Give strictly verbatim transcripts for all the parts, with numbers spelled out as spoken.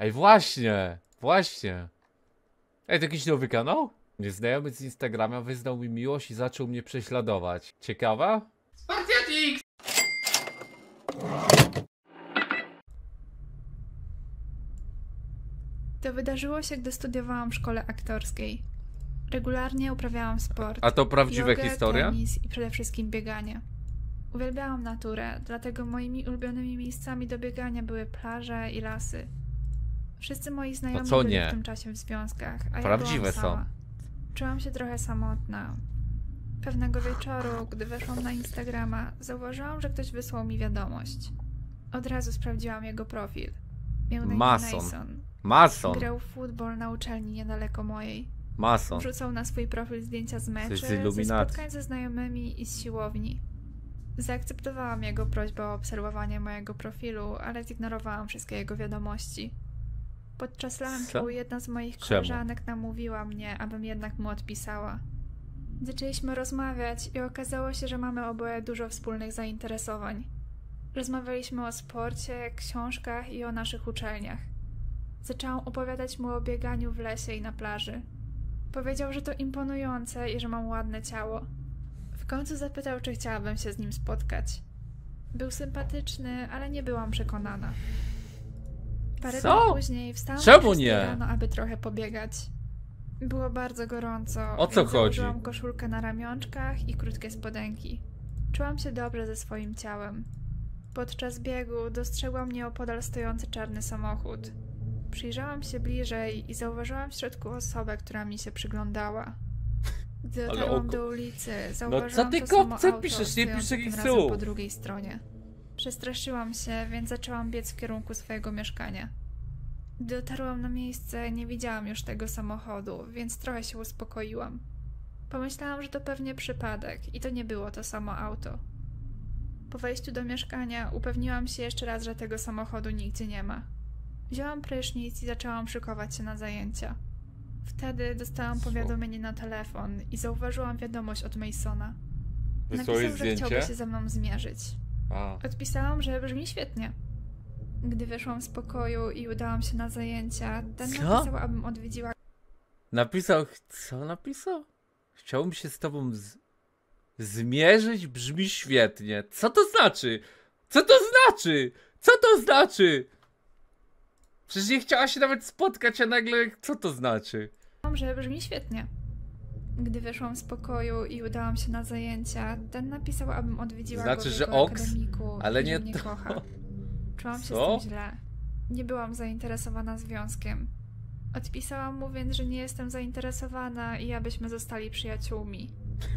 Ej, właśnie, właśnie. Ej, to jakiś nowy kanał? Nieznajomy z Instagrama wyznał mi miłość i zaczął mnie prześladować. Ciekawa? Spartiatix! To wydarzyło się, gdy studiowałam w szkole aktorskiej. Regularnie uprawiałam sport. A to prawdziwa jogę, historia? tenis i przede wszystkim bieganie. Uwielbiałam naturę, dlatego moimi ulubionymi miejscami do biegania były plaże i lasy. Wszyscy moi znajomi co byli nie? w tym czasie w związkach, a Prawdziwe ja są. byłam sama. Czułam się trochę samotna. Pewnego wieczoru, gdy weszłam na Instagrama, zauważyłam, że ktoś wysłał mi wiadomość. Od razu sprawdziłam jego profil. Miał na imię Mason. Mason. Mason. Grał w futbol na uczelni niedaleko mojej. Mason. Wrzucał na swój profil zdjęcia z meczy, z ze Illuminati. spotkań ze znajomymi i z siłowni. Zaakceptowałam jego prośbę o obserwowanie mojego profilu, ale zignorowałam wszystkie jego wiadomości. Podczas Co? lunchu jedna z moich Czemu? koleżanek namówiła mnie, abym jednak mu odpisała. Zaczęliśmy rozmawiać i okazało się, że mamy oboje dużo wspólnych zainteresowań. Rozmawialiśmy o sporcie, książkach i o naszych uczelniach. Zaczęłam opowiadać mu o bieganiu w lesie i na plaży. Powiedział, że to imponujące i że mam ładne ciało. W końcu zapytał, czy chciałabym się z nim spotkać. Był sympatyczny, ale nie byłam przekonana. Parę Co? dni później wstałam Czemu o szóstej nie? rano, aby trochę pobiegać. Było bardzo gorąco, O co więc chodzi? założyłam koszulkę na ramionczkach i krótkie spodenki. Czułam się dobrze ze swoim ciałem. Podczas biegu dostrzegłam nieopodal stojący czarny samochód. Przyjrzałam się bliżej i zauważyłam w środku osobę, która mi się przyglądała. Gdy Ale dotarłam oko- do ulicy, No zauważyłam co ty to samo kopce auto piszesz? Nie stojące pisz tym takich razem słów. po drugiej stronie. Przestraszyłam się, więc zaczęłam biec w kierunku swojego mieszkania. Gdy dotarłam na miejsce, nie widziałam już tego samochodu, więc trochę się uspokoiłam. Pomyślałam, że to pewnie przypadek i to nie było to samo auto. Po wejściu do mieszkania upewniłam się jeszcze raz, że tego samochodu nigdzie nie ma. Wzięłam prysznic i zaczęłam szykować się na zajęcia. Wtedy dostałam Co? powiadomienie na telefon i zauważyłam wiadomość od Masona. Wysłałeś Napisał, że zdjęcie? chciałby się ze mną zmierzyć. A. Odpisałam, że brzmi świetnie. Gdy wyszłam z pokoju i udałam się na zajęcia, ten Co? napisał, abym odwiedziła Napisał... Co napisał? Chciałbym się z tobą z... zmierzyć? Brzmi świetnie. Co to znaczy? Co to znaczy? Co to znaczy? Przecież nie chciała się nawet spotkać, a nagle... Co to znaczy? że brzmi świetnie. Gdy wyszłam z pokoju i udałam się na zajęcia, ten napisał, abym odwiedziła Znaczy, go w że jego oks, akademiku ale i nie że mnie to. kocha. Czułam się Co? z tym źle. Nie byłam zainteresowana związkiem. Odpisałam mu więc, że nie jestem zainteresowana i abyśmy zostali przyjaciółmi.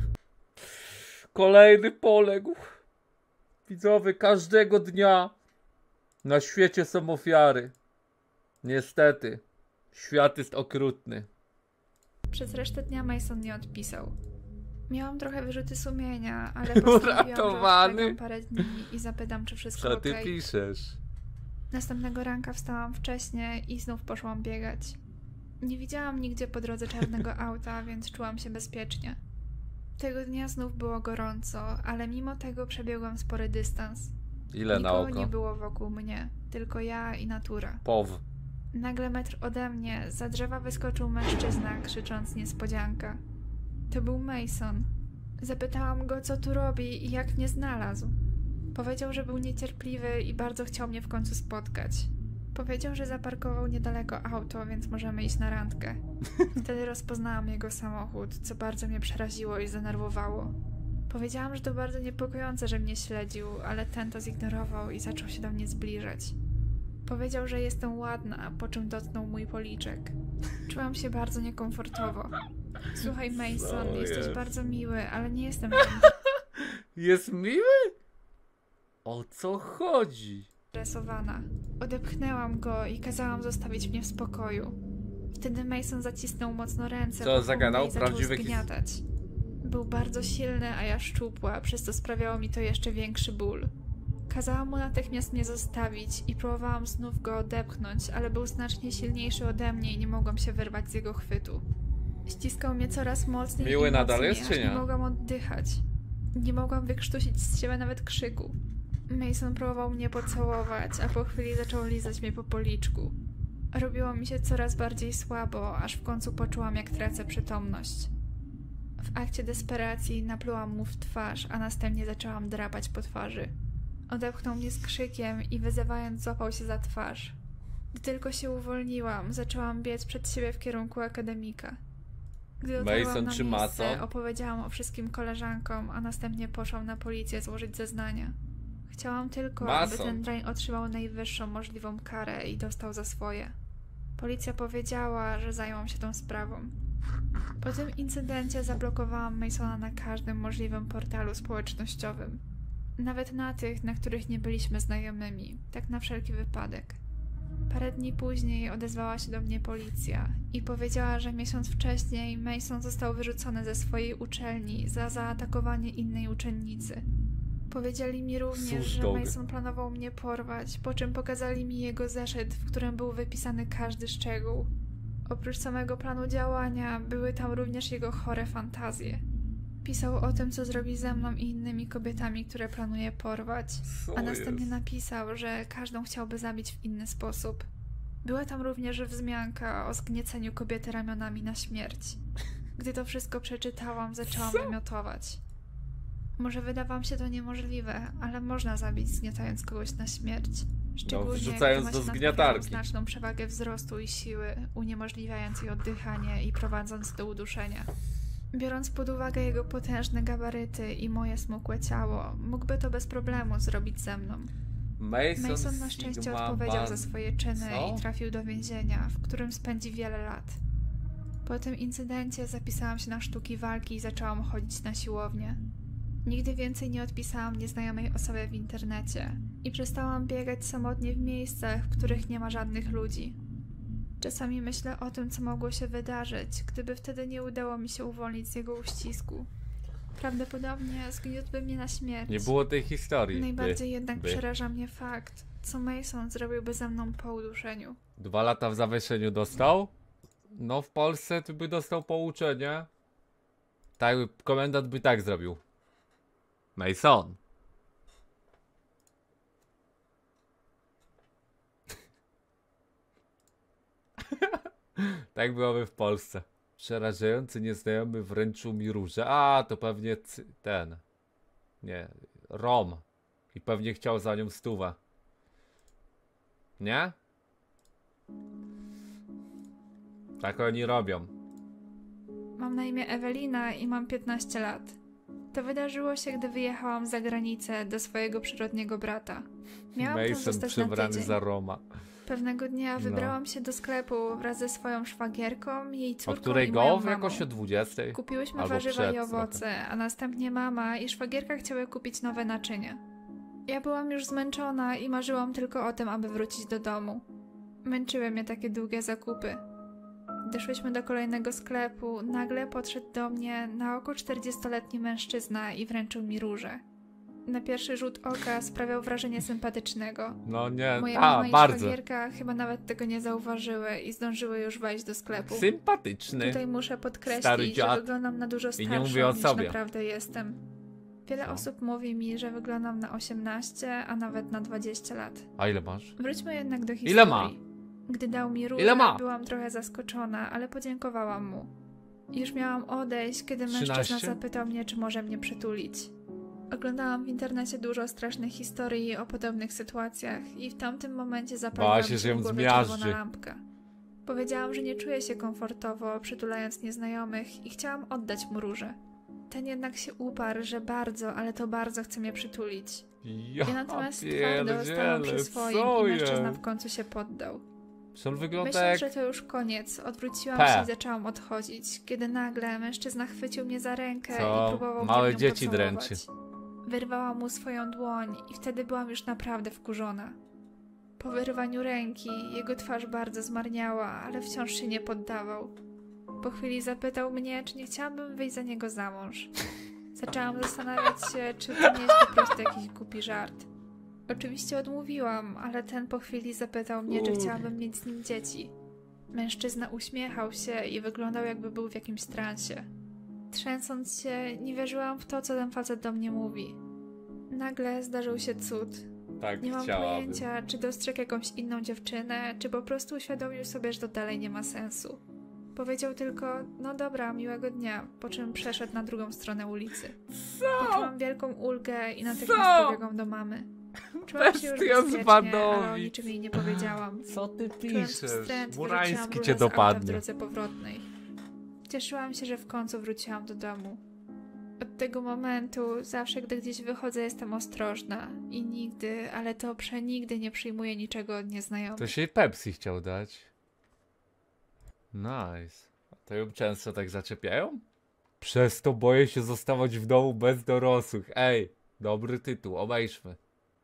Kolejny poległ. Widzowie, każdego dnia na świecie są ofiary. Niestety, świat jest okrutny. Przez resztę dnia Mason nie odpisał. Miałam trochę wyrzuty sumienia, ale postanowiłam, że Uratowany. odczekam parę dni i zapytam, czy wszystko Co ty okej. piszesz? Następnego ranka wstałam wcześnie i znów poszłam biegać. Nie widziałam nigdzie po drodze czarnego auta, więc czułam się bezpiecznie. Tego dnia znów było gorąco, ale mimo tego przebiegłam spory dystans. Ile na Nikogo oko? nie było wokół mnie, tylko ja i natura. Pow. Nagle metr ode mnie za drzewa wyskoczył mężczyzna, krzycząc niespodzianka. To był Mason. Zapytałam go, co tu robi i jak mnie znalazł. Powiedział, że był niecierpliwy i bardzo chciał mnie w końcu spotkać. Powiedział, że zaparkował niedaleko auto, więc możemy iść na randkę. Wtedy rozpoznałam jego samochód, co bardzo mnie przeraziło i zdenerwowało. Powiedziałam, że to bardzo niepokojące, że mnie śledził, ale ten to zignorował i zaczął się do mnie zbliżać. Powiedział, że jestem ładna, po czym dotknął mój policzek. Czułam się bardzo niekomfortowo. Słuchaj, Mason, Co jesteś jest? bardzo miły, ale nie jestem Jest miły? O co chodzi? zainteresowana. Odepchnęłam go i kazałam zostawić mnie w spokoju. Wtedy Mason zacisnął mocno ręce Co wokół za mnie kanał? i zaczął Prawdziwy his- zgniatać. Był bardzo silny, a ja szczupła, przez to sprawiało mi to jeszcze większy ból. Kazałam mu natychmiast mnie zostawić i próbowałam znów go odepchnąć, ale był znacznie silniejszy ode mnie i nie mogłam się wyrwać z jego chwytu. Ściskał mnie coraz mocniej Miły i nadal mocniej, jest, aż czy nie? nie mogłam oddychać. Nie mogłam wykrztusić z siebie nawet krzyku. Mason próbował mnie pocałować, a po chwili zaczął lizać mnie po policzku. Robiło mi się coraz bardziej słabo, aż w końcu poczułam, jak tracę przytomność. W akcie desperacji naplułam mu w twarz, a następnie zaczęłam drapać po twarzy. Odepchnął mnie z krzykiem i wyzywając złapał się za twarz. Gdy tylko się uwolniłam, zaczęłam biec przed siebie w kierunku akademika. Gdy dotarłam Mason na czy miejsce, Mason? opowiedziałam o wszystkim koleżankom, a następnie poszłam na policję złożyć zeznania. Chciałam tylko, Mason. aby ten drań otrzymał najwyższą możliwą karę i dostał za swoje. Policja powiedziała, że zajmą się tą sprawą. Po tym incydencie zablokowałam Masona na każdym możliwym portalu społecznościowym. Nawet na tych, na których nie byliśmy znajomymi, tak na wszelki wypadek. Parę dni później odezwała się do mnie policja i powiedziała, że miesiąc wcześniej Mason został wyrzucony ze swojej uczelni za zaatakowanie innej uczennicy. Powiedzieli mi również, że Cóż, Mason planował mnie porwać, po czym pokazali mi jego zeszyt, w którym był wypisany każdy szczegół. Oprócz samego planu działania, były tam również jego chore fantazje. Pisał o tym, co zrobi ze mną i innymi kobietami, które planuje porwać, Co a następnie jest? napisał, że każdą chciałby zabić w inny sposób. Była tam również wzmianka o zgnieceniu kobiety ramionami na śmierć. Gdy to wszystko przeczytałam, zaczęłam Co? wymiotować. Może wyda wam się to niemożliwe, ale można zabić zgniatając kogoś na śmierć. Szczególnie wrzucając gdy do ma się nad zgniatarki. ofiarą znaczną przewagę wzrostu i siły, uniemożliwiając jej oddychanie i prowadząc do uduszenia. Biorąc pod uwagę jego potężne gabaryty i moje smukłe ciało, mógłby to bez problemu zrobić ze mną. Mason, Mason na szczęście Sigma, odpowiedział Ban- za swoje czyny Co? i trafił do więzienia, w którym spędzi wiele lat. Po tym incydencie zapisałam się na sztuki walki i zaczęłam chodzić na siłownię. Nigdy więcej nie odpisałam nieznajomej osobie w internecie i przestałam biegać samotnie w miejscach, w których nie ma żadnych ludzi. Czasami myślę o tym, co mogło się wydarzyć, gdyby wtedy nie udało mi się uwolnić z jego uścisku. Prawdopodobnie zgniótłby mnie na śmierć. Nie było tej historii. Najbardziej by, jednak by. przeraża mnie fakt, co Mason zrobiłby ze mną po uduszeniu. Dwa lata w zawieszeniu dostał? No w Polsce to by dostał pouczenie. Tak, komendant by tak zrobił. Mason. Tak byłoby w Polsce. Przerażający nieznajomy wręczył mi różę. A, to pewnie cy- ten. Nie, Rom. I pewnie chciał za nią stówę. Nie? Tak oni robią. Mam na imię Ewelina i mam piętnaście lat. To wydarzyło się, gdy wyjechałam za granicę do swojego przyrodniego brata. Miałam tam Mason zostać na przebrany tydzień. za Roma. Pewnego dnia No. wybrałam się do sklepu wraz ze swoją szwagierką, jej O córką której i moją go? mamą. Jakoś o dwudziestej. Kupiłyśmy Albo warzywa przed i owoce, trochę. a następnie mama i szwagierka chciały kupić nowe naczynia. Ja byłam już zmęczona i marzyłam tylko o tym, aby wrócić do domu. Męczyły mnie takie długie zakupy. Doszłyśmy do kolejnego sklepu, nagle podszedł do mnie na oko czterdziestoletni mężczyzna i wręczył mi różę. Na pierwszy rzut oka sprawiał wrażenie sympatycznego. No nie, Moja a mama i bardzo. szwagierka chyba nawet tego nie zauważyły i zdążyły już wejść do sklepu. Sympatyczny. Tutaj muszę Stary podkreślić, że dziad. wyglądam na dużo I starszą nie mówię o niż sobie. naprawdę jestem. Wiele Co? osób mówi mi, że wyglądam na osiemnaście, a nawet na dwadzieścia lat. A ile masz? Wróćmy jednak do historii. Ile ma? Gdy dał mi różę, Ile ma? byłam trochę zaskoczona, ale podziękowałam mu. Już miałam odejść, kiedy mężczyzna trzynaście? zapytał mnie, czy może mnie przytulić. Oglądałam w internecie dużo strasznych historii o podobnych sytuacjach i w tamtym momencie zapaliła Bała mi się, się że ją w głowie zmiażdży. czerwona lampka. Powiedziałam, że nie czuję się komfortowo, przytulając nieznajomych i chciałam oddać mu różę. Ten jednak się uparł, że bardzo, ale to bardzo chce mnie przytulić. Ja, Ja natomiast twardo stałam przy swoim co i mężczyzna jest? w końcu się poddał. Czy on wygląda Myśląc, jak... że to już koniec, odwróciłam P. się i zaczęłam odchodzić, kiedy nagle mężczyzna chwycił mnie za rękę Co? i próbował Małe mnie nią dzieci pocałować. dręczy. Wyrwałam mu swoją dłoń i wtedy byłam już naprawdę wkurzona. Po wyrwaniu ręki jego twarz bardzo zmarniała, ale wciąż się nie poddawał. Po chwili zapytał mnie, czy nie chciałabym wyjść za niego za mąż. Zaczęłam zastanawiać się, czy to nie jest po prostu jakiś głupi żart. Oczywiście odmówiłam, ale ten po chwili zapytał mnie, czy chciałabym mieć z nim dzieci. Mężczyzna uśmiechał się i wyglądał, jakby był w jakimś transie. Trzęsąc się, nie wierzyłam w to, co ten facet do mnie mówi. Nagle zdarzył się cud. Tak Nie mam chciałabym. pojęcia, czy dostrzegł jakąś inną dziewczynę, czy po prostu uświadomił sobie, że to dalej nie ma sensu. Powiedział tylko, no dobra, miłego dnia, po czym przeszedł na drugą stronę ulicy. Co? Poczułam wielką ulgę i natychmiast Co? pobiegłam do mamy. Czułam się już Bestia z bezpiecznie, ale o Badowicz. niczym jej nie powiedziałam. Co ty Czując piszesz? wstręt, wyrzuciłam Murański rulę cię z auta w dopadnie. drodze powrotnej. Cieszyłam się, że w końcu wróciłam do domu. Od tego momentu, zawsze gdy gdzieś wychodzę, jestem ostrożna. I nigdy, ale to przenigdy nie przyjmuję niczego od nieznajomych. To się jej Pepsi chciał dać. Nice. A to ją często tak zaczepiają? Przez to boję się zostawać w domu bez dorosłych. Ej, dobry tytuł, obejrzmy.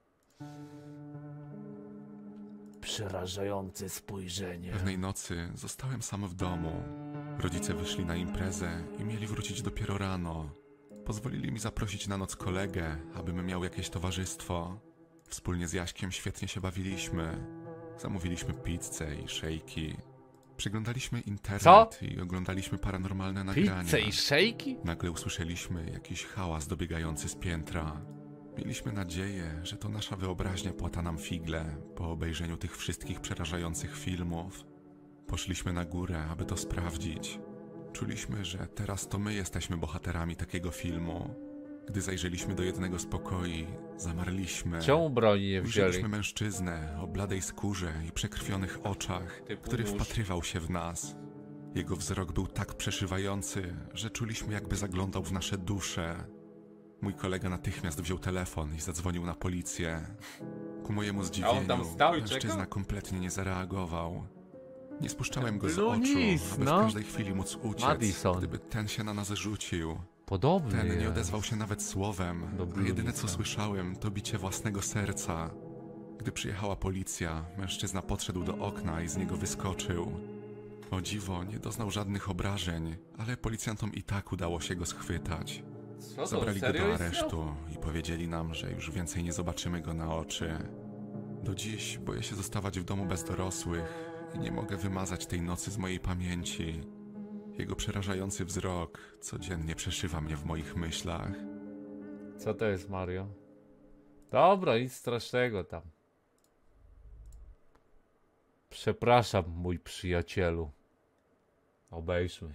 Przerażające spojrzenie. Pewnej nocy zostałem sam w domu. Rodzice wyszli na imprezę i mieli wrócić dopiero rano. Pozwolili mi zaprosić na noc kolegę, abym miał jakieś towarzystwo. Wspólnie z Jaśkiem świetnie się bawiliśmy. Zamówiliśmy pizzę i szejki. Przeglądaliśmy internet Co? i oglądaliśmy paranormalne nagrania. Pizzę i szejki? Nagle usłyszeliśmy jakiś hałas dobiegający z piętra. Mieliśmy nadzieję, że to nasza wyobraźnia płata nam figle po obejrzeniu tych wszystkich przerażających filmów. Poszliśmy na górę, aby to sprawdzić. Czuliśmy, że teraz to my jesteśmy bohaterami takiego filmu. Gdy zajrzeliśmy do jednego z pokoi, zamarliśmy. Czemu broni nie wzięli? Ujrzeliśmy mężczyznę o bladej skórze i przekrwionych oczach, Typu który nóż. wpatrywał się w nas. Jego wzrok był tak przeszywający, że czuliśmy, jakby zaglądał w nasze dusze. Mój kolega natychmiast wziął telefon i zadzwonił na policję. Ku mojemu zdziwieniu, tam stał i mężczyzna czekał? kompletnie nie zareagował. Nie spuszczałem go z Blue oczu, Nis, aby no. w każdej chwili móc uciec, Madison. gdyby ten się na nas rzucił. Podobny Ten nie jest. odezwał się nawet słowem, Do a Blue jedyne co Nisa. słyszałem to bicie własnego serca. Gdy przyjechała policja, mężczyzna podszedł do okna i z niego wyskoczył. O dziwo, nie doznał żadnych obrażeń, ale policjantom i tak udało się go schwytać. Co to, Zabrali go serio do jest aresztu i powiedzieli nam, że już więcej nie zobaczymy go na oczy. Do dziś boję się zostawać w domu bez dorosłych i nie mogę wymazać tej nocy z mojej pamięci. Jego przerażający wzrok codziennie przeszywa mnie w moich myślach. Co to jest, Mario? Dobra, nic strasznego tam. Przepraszam, mój przyjacielu. Obejrzmy.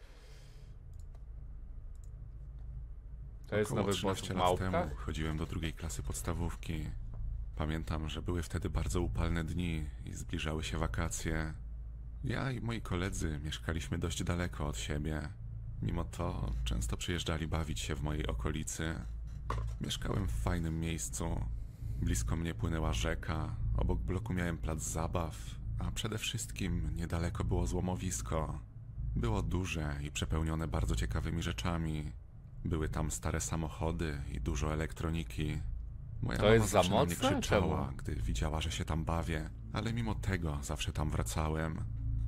To jest Około nowy boss trzynaście w lat temu małpkach? chodziłem do drugiej klasy podstawówki. Pamiętam, że były wtedy bardzo upalne dni i zbliżały się wakacje. Ja i moi koledzy mieszkaliśmy dość daleko od siebie. Mimo to często przyjeżdżali bawić się w mojej okolicy. Mieszkałem w fajnym miejscu. Blisko mnie płynęła rzeka, obok bloku miałem plac zabaw, a przede wszystkim niedaleko było złomowisko. Było duże i przepełnione bardzo ciekawymi rzeczami. Czbyły tam stare samochody i dużo elektroniki. Moja To mama jest za zawsze na mnie mocne? krzyczała, Czemu? gdy widziała, że się tam bawię, ale mimo tego zawsze tam wracałem.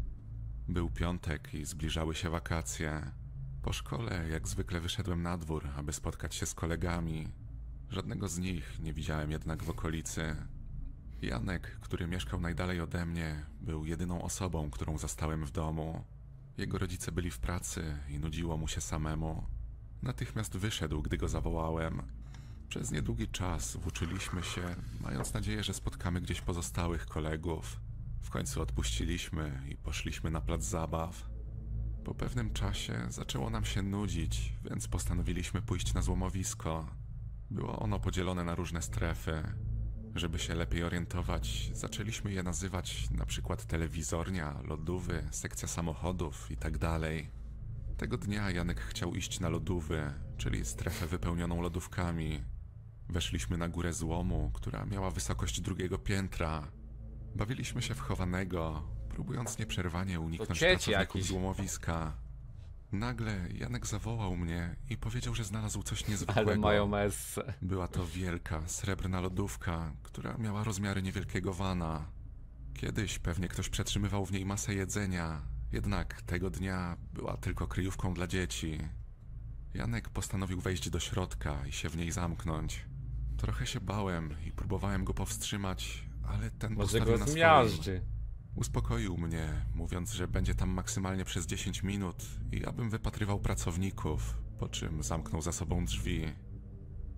Był piątek i zbliżały się wakacje. Po szkole jak zwykle wyszedłem na dwór, aby spotkać się z kolegami. Żadnego z nich nie widziałem jednak w okolicy. Janek, który mieszkał najdalej ode mnie, był jedyną osobą, którą zastałem w domu. Jego rodzice byli w pracy i nudziło mu się samemu. Natychmiast wyszedł, gdy go zawołałem. Przez niedługi czas włóczyliśmy się, mając nadzieję, że spotkamy gdzieś pozostałych kolegów. W końcu odpuściliśmy i poszliśmy na plac zabaw. Po pewnym czasie zaczęło nam się nudzić, więc postanowiliśmy pójść na złomowisko. Było ono podzielone na różne strefy. Żeby się lepiej orientować, zaczęliśmy je nazywać na przykład telewizornia, lodówy, sekcja samochodów i tak dalej. Tego dnia Janek chciał iść na lodówy, czyli strefę wypełnioną lodówkami. Weszliśmy na górę złomu, która miała wysokość drugiego piętra. Bawiliśmy się w chowanego, próbując nieprzerwanie uniknąć cieci pracowników jakiś. złomowiska. Nagle Janek zawołał mnie i powiedział, że znalazł coś niezwykłego. Ale mają messę. Była to wielka, srebrna lodówka, która miała rozmiary niewielkiego wana. Kiedyś pewnie ktoś przetrzymywał w niej masę jedzenia, jednak tego dnia była tylko kryjówką dla dzieci. Janek postanowił wejść do środka i się w niej zamknąć. Trochę się bałem i próbowałem go powstrzymać, ale ten Może postawił go na swoim. zmiażdży. Uspokoił mnie, mówiąc, że będzie tam maksymalnie przez dziesięć minut i abym wypatrywał pracowników, po czym zamknął za sobą drzwi.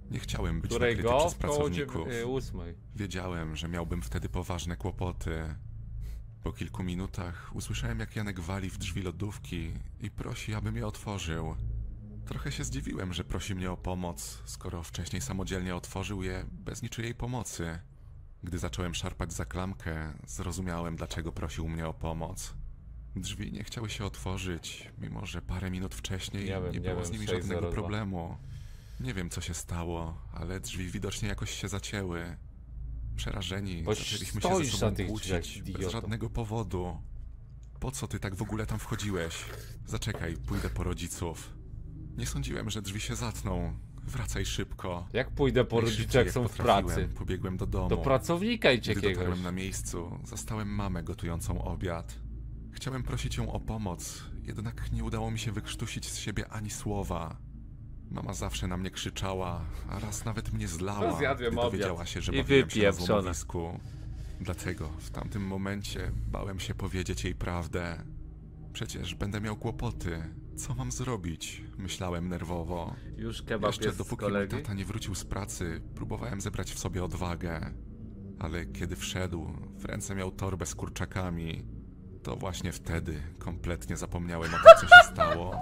Nie chciałem być Którego? nakryty przez Koło pracowników. dziew- y, ósmej. Wiedziałem, że miałbym wtedy poważne kłopoty. Po kilku minutach usłyszałem, jak Janek wali w drzwi lodówki i prosi, abym je otworzył. Trochę się zdziwiłem, że prosi mnie o pomoc, skoro wcześniej samodzielnie otworzył je bez niczyjej pomocy. Gdy zacząłem szarpać za klamkę, zrozumiałem, dlaczego prosił mnie o pomoc. Drzwi nie chciały się otworzyć, mimo że parę minut wcześniej Nie wiem, nie nie było wiem, z nimi sześć żadnego zero dwa. problemu. Nie wiem, co się stało, ale drzwi widocznie jakoś się zacięły. Przerażeni Bo zaczęliśmy się stoisz ze na sobą tych drzwiach, kłócić idioto. bez żadnego powodu. Po co ty tak w ogóle tam wchodziłeś? Zaczekaj, pójdę po rodziców. Nie sądziłem, że drzwi się zatną. Wracaj szybko. Jak pójdę po Najszybciej, rodzicach, jak są w potrafiłem, pracy? Pobiegłem do domu. Do pracownika idź Gdy jakiegoś. dotarłem na miejscu, zastałem mamę gotującą obiad. Chciałem prosić ją o pomoc, jednak nie udało mi się wykrztusić z siebie ani słowa. Mama zawsze na mnie krzyczała, a raz nawet mnie zlała, No, zjadłem gdy obiad. dowiedziała się, że I bawiłem się na wypieprzona. złomowisku. Dlatego w tamtym momencie bałem się powiedzieć jej prawdę. Przecież będę miał kłopoty. Co mam zrobić? Myślałem nerwowo. Już kebab Jeszcze jest z dopóki mój kolegi. tata nie wrócił z pracy, próbowałem zebrać w sobie odwagę. Ale kiedy wszedł, w ręce miał torbę z kurczakami. To właśnie wtedy kompletnie zapomniałem o tym, co się stało.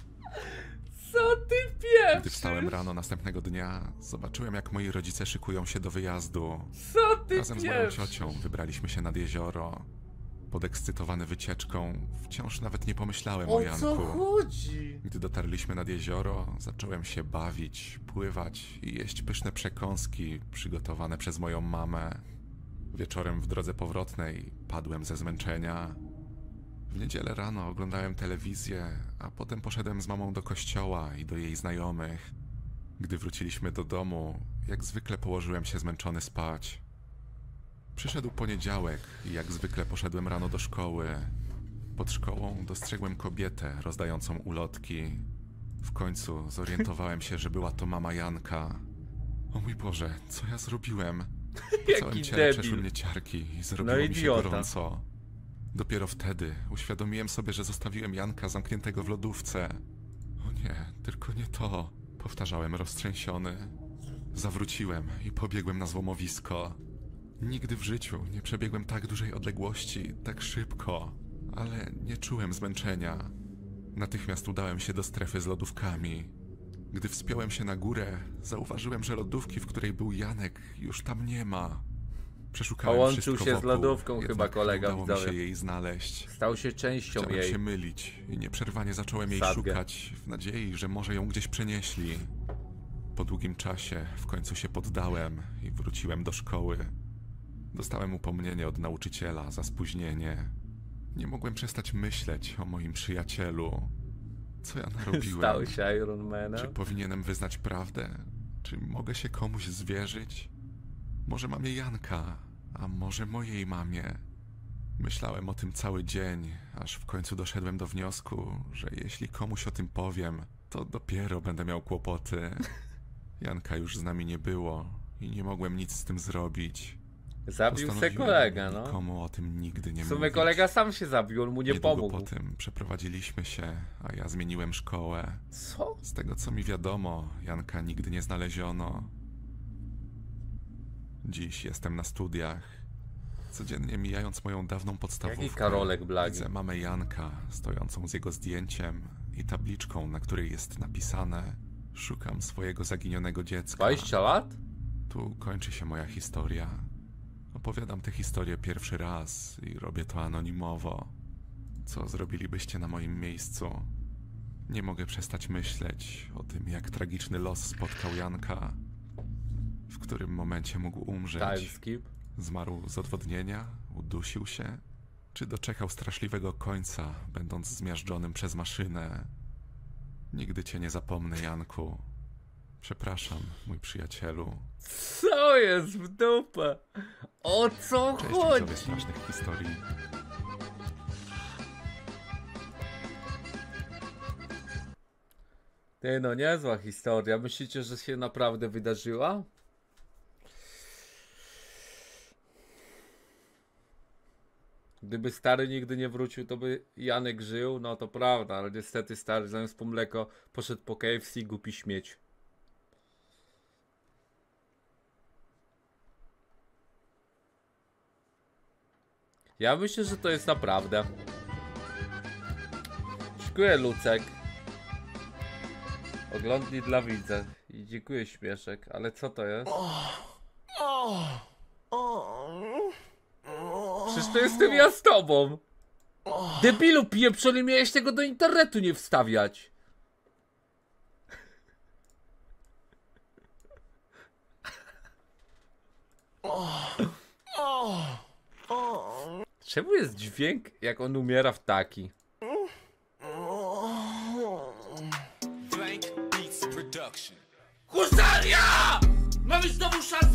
Co ty Gdy wstałem pieprzysz? rano następnego dnia, zobaczyłem, jak moi rodzice szykują się do wyjazdu. Co ty Razem z moją pieprzysz? ciocią wybraliśmy się nad jezioro. Podekscytowany wycieczką, wciąż nawet nie pomyślałem o O Janku. co chodzi? Gdy dotarliśmy nad jezioro, zacząłem się bawić, pływać i jeść pyszne przekąski przygotowane przez moją mamę. Wieczorem w drodze powrotnej padłem ze zmęczenia. W niedzielę rano oglądałem telewizję, a potem poszedłem z mamą do kościoła i do jej znajomych. Gdy wróciliśmy do domu, jak zwykle położyłem się zmęczony spać. Przyszedł poniedziałek i jak zwykle poszedłem rano do szkoły. Pod szkołą dostrzegłem kobietę rozdającą ulotki. W końcu zorientowałem się, że była to mama Janka. O mój Boże, co ja zrobiłem? Po całym Jaki ciele przeszły debil. mnie ciarki i zrobiło No mi się idiota. gorąco. Dopiero wtedy uświadomiłem sobie, że zostawiłem Janka zamkniętego w lodówce. O nie, tylko nie to, powtarzałem roztrzęsiony. Zawróciłem i pobiegłem na złomowisko. Nigdy w życiu nie przebiegłem tak dużej odległości, tak szybko, ale nie czułem zmęczenia. Natychmiast udałem się do strefy z lodówkami. Gdy wspiąłem się na górę, zauważyłem, że lodówki, w której był Janek, już tam nie ma. Przeszukałem Połączył wszystko się z wokół, lodówką jednak chyba kolega, nie udało mi widzowie. się jej znaleźć. Stał się częścią Chciałem jej. się mylić i nieprzerwanie zacząłem jej Sadgę. szukać, w nadziei, że może ją gdzieś przenieśli. Po długim czasie w końcu się poddałem i wróciłem do szkoły. Dostałem upomnienie od nauczyciela za spóźnienie. Nie mogłem przestać myśleć o moim przyjacielu. Co ja narobiłem? Stał się Iron Manem. Czy powinienem wyznać prawdę? Czy mogę się komuś zwierzyć? Może mamie Janka, a może mojej mamie? Myślałem o tym cały dzień, aż w końcu doszedłem do wniosku, że jeśli komuś o tym powiem, to dopiero będę miał kłopoty. Janka już z nami nie było i nie mogłem nic z tym zrobić. Zabił se Postanowiłem kolegę, no. nikomu o tym nigdy nie W sumie mówić. kolega sam się zabił, on mu nie Niedługo pomógł. po tym przeprowadziliśmy się, a ja zmieniłem szkołę. Co? Z tego co mi wiadomo, Janka nigdy nie znaleziono. Dziś jestem na studiach. Codziennie mijając moją dawną podstawówkę, Jaki Karolek blagi? widzę mamę Janka stojącą z jego zdjęciem i tabliczką, na której jest napisane: szukam swojego zaginionego dziecka. dwadzieścia lat? Tu kończy się moja historia. Opowiadam tę historię pierwszy raz i robię to anonimowo. Co zrobilibyście na moim miejscu? Nie mogę przestać myśleć o tym, jak tragiczny los spotkał Janka. W którym momencie mógł umrzeć? Timeskip. Zmarł z odwodnienia? Udusił się? Czy doczekał straszliwego końca, będąc zmiażdżonym przez maszynę? Nigdy cię nie zapomnę, Janku. Przepraszam, mój przyjacielu. Co jest w dupę? O co Cześć chodzi? widzowie strasznych historii. Ty no, niezła historia. Myślicie, że się naprawdę wydarzyła? Gdyby stary nigdy nie wrócił, to by Janek żył, no to prawda, ale niestety stary zamiast po mleko poszedł po K F C, głupi śmieć. Ja myślę, że to jest naprawdę. Dziękuję, Lucek. Oglądnij dla widza. I dziękuję, Śmieszek. Ale co to jest? Przecież to jestem ja z tobą. Debilu pieprzony, miałeś tego do internetu nie wstawiać. Czemu jest dźwięk, jak on umiera w taki? Husaria! Mamy znowu szansę